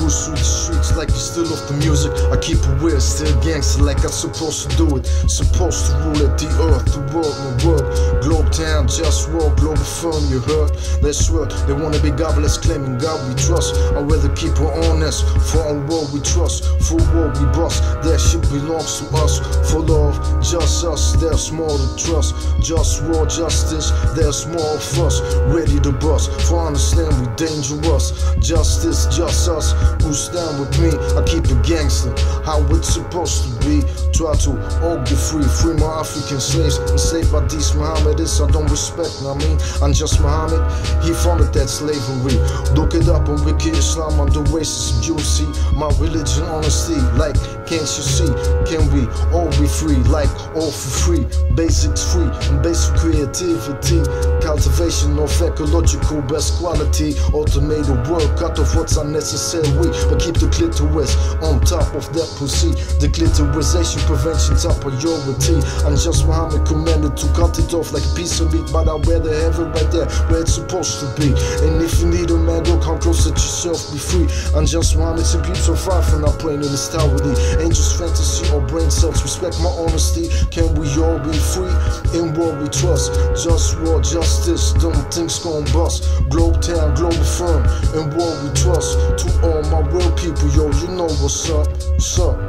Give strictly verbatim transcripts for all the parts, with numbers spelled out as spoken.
push through the streets like you still off the music. I keep it weird, still gangster like I'm supposed to do it. Supposed to rule at the earth, the world, my world. Globe town, just war, global firm, you heard? That's what they wanna be godless, claiming God we trust. I'd rather keep it honest, for on world we trust. For war we bust, that shit belongs to us. For love, just us, there's more to trust. Just war, justice, there's more of us. Ready to bust, for understand we dangerous. Justice, just us, who stand with me. I keep it gangster, how it's supposed to be. Try to all get free, free my African slaves. Enslaved by these Mohammedists I don't respect, I mean, I'm just Muhammad. He founded that slavery. Look it up on Wiki Islam, I'm the racist. You see, my religion, honesty, like, can't you see? Can we all be free, like, all for free? Basics free, and basic creativity. Cultivation of ecological best quality. Automated work, cut off what's unnecessary. But keep the clitoris on top of that pussy. The clitorisation prevention top priority. I'm just Muhammad commanded to cut it off like a piece of meat. But I'd rather have it right there where it's supposed to be. And if you need a man, go come closer to yourself, be free. I'm just Muhammad, some people so far from not playing in this tower. Ain't just fantasy or brain cells. Respect my honesty. Can we all be free? In war we trust. Just war, justice. Them things gon' bust. Globe town, global firm. In war we trust. To all my real people, yo, you know what's up. What's up?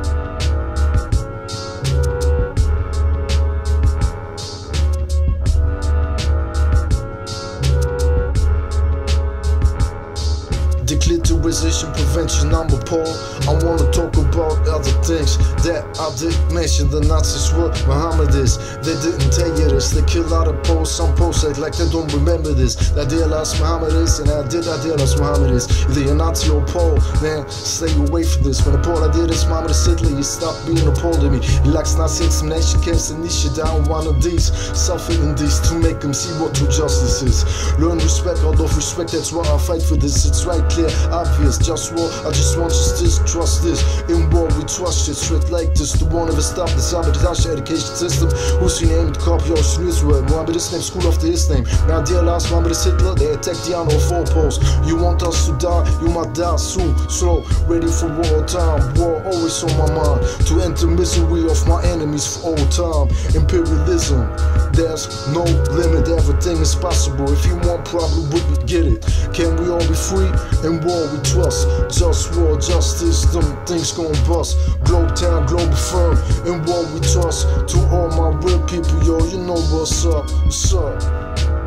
Declitterization prevention, I'm appalled. I wanna talk about other things that I didn't mention. The Nazis were Mohammedists. They didn't tell you this. They kill out of Poles. Some Poles act like they don't remember this. They idealize Mohammedists, and I did idealize Mohammedists. Either you're Nazi or Pole, man, stay away from this. When the Pole I did this, Mohammedist Hitler, you stop being appalled at me. He likes Nazi examination camps and niche down one of these. Suffering these to make them see what true justice is. Learn respect, out of respect, that's why I fight for this. It's right, clear, obvious, just war, I just want justice, trust this. In war we trust shit, straight like this. The one of us stop the sabotage education system. Who's your name? The copy of Israel. Mohammedist name, school after his name. Now dear last Mohammedist Hitler, they attacked the honor of four poles. You want us to die, you might die soon. Slow, ready for war time. War always on my mind. To end the misery of my enemies for all time. Imperialism, there's no limit, everything is possible. If you want problem, we get it. Can we all be free? In war we trust. Just war, justice, them things gon' bust. Globe town, global firm. In war we trust. To all my real people, yo, you know what's up. What's up?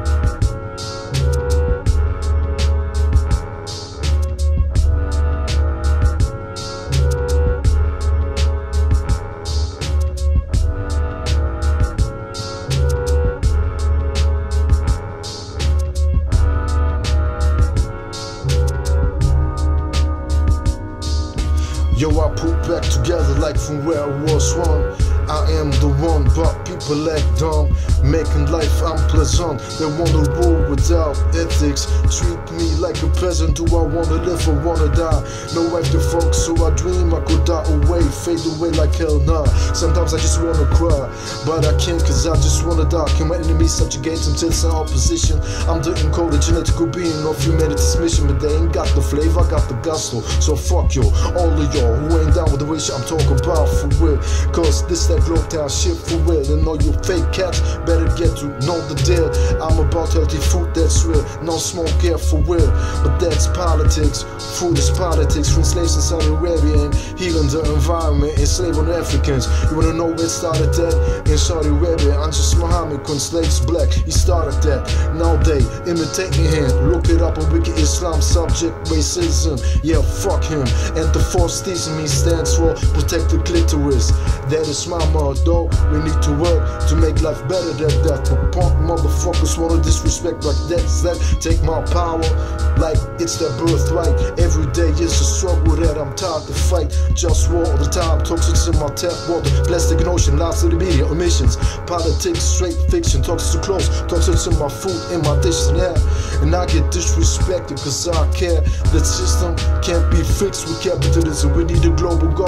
Yo, I put back together like from where I was one. I am the one, but people act dumb, making life unpleasant. They wanna rule without ethics, treat me like a peasant. Do I wanna live or wanna die? No wife to fuck, so I dream I could die away, fade away like hell nah. Sometimes I just wanna cry, but I can't cause I just wanna die. Can my enemies subjugate them till it's in opposition? I'm the encoded genetical being of humanity's mission, but they ain't got the flavor, I got the gusto. So fuck yo, all of y'all who ain't down with the wish I'm talking about for real. Cause this that globe town shit for real. And all you fake cats better get to know the deal. I'm about healthy food that's real, no smoke here for real. But that's politics, food is politics. Free slaves in Saudi Arabia and healing the environment, enslaving Africans. You wanna know where it started at? In Saudi Arabia, I'm just Muhammad, when slaves black, he started that. Now they imitating him, look it up on Wiki Islam, subject racism. Yeah, fuck him. And the force teasing me stands for protect the clitoris. That is my motto. We need to work to make life better than that. But punk motherfuckers wanna disrespect like that's that. Take my power like it's their birthright. Every day is a struggle that I'm tired to fight. Just war all the time, toxins in my tap water, plastic in ocean, lies to the media, emissions, politics, straight fiction, toxins too close, toxins in my food, in my dishes and air. And I get disrespected cause I care. That system can't be fixed with capitalism. We need a global government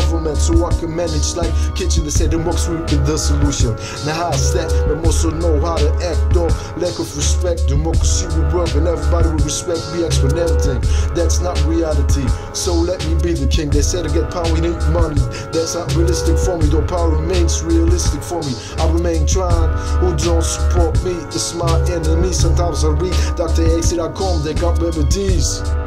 government so I can manage like kitchen. They say democracy is the solution. Now how's that? We must know how to act though. Lack of respect, democracy will work and everybody will respect me for everything. That's not reality, so let me be the king. They said to get power we need money. That's not realistic for me, though power remains realistic for me. I remain trying. Who don't support me is my enemy. Sometimes I read Doctor X dot com, they got remedies.